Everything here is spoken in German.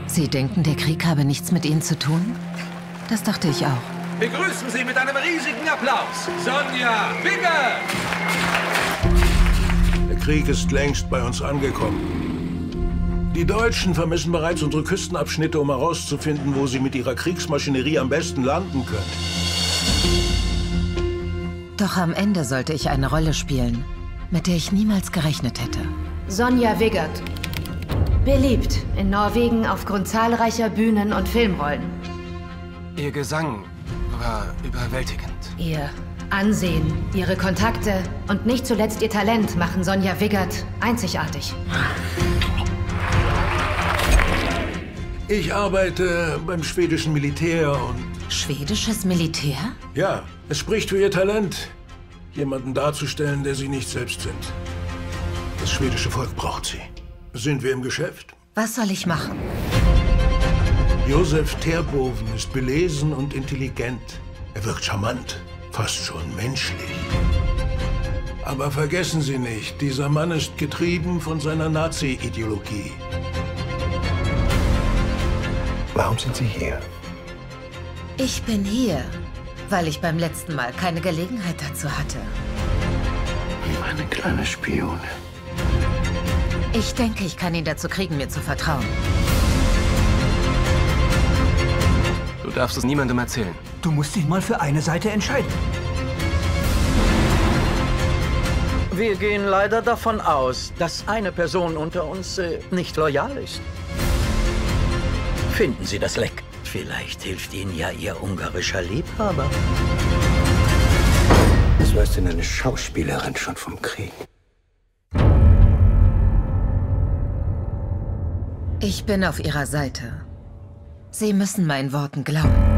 Sie denken, der Krieg habe nichts mit Ihnen zu tun? Das dachte ich auch. Begrüßen Sie mit einem riesigen Applaus Sonja Wigger! Der Krieg ist längst bei uns angekommen. Die Deutschen vermissen bereits unsere Küstenabschnitte, um herauszufinden, wo sie mit ihrer Kriegsmaschinerie am besten landen können. Doch am Ende sollte ich eine Rolle spielen, mit der ich niemals gerechnet hätte. Sonja Wiggert. Beliebt in Norwegen aufgrund zahlreicher Bühnen- und Filmrollen. Ihr Gesang war überwältigend. Ihr Ansehen, ihre Kontakte und nicht zuletzt ihr Talent machen Sonja Wiggert einzigartig. Ich arbeite beim schwedischen Militär und... Schwedisches Militär? Ja, es spricht für ihr Talent, jemanden darzustellen, der sie nicht selbst sind. Das schwedische Volk braucht sie. Sind wir im Geschäft? Was soll ich machen? Josef Terboven ist belesen und intelligent. Er wirkt charmant, fast schon menschlich. Aber vergessen Sie nicht, dieser Mann ist getrieben von seiner Nazi-Ideologie. Warum sind Sie hier? Ich bin hier, weil ich beim letzten Mal keine Gelegenheit dazu hatte. Eine kleine Spione. Ich denke, ich kann ihn dazu kriegen, mir zu vertrauen. Du darfst es niemandem erzählen. Du musst dich mal für eine Seite entscheiden. Wir gehen leider davon aus, dass eine Person unter uns nicht loyal ist. Finden Sie das Leck. Vielleicht hilft Ihnen ja Ihr ungarischer Liebhaber. Was weiß denn eine Schauspielerin schon vom Krieg? Ich bin auf Ihrer Seite. Sie müssen meinen Worten glauben.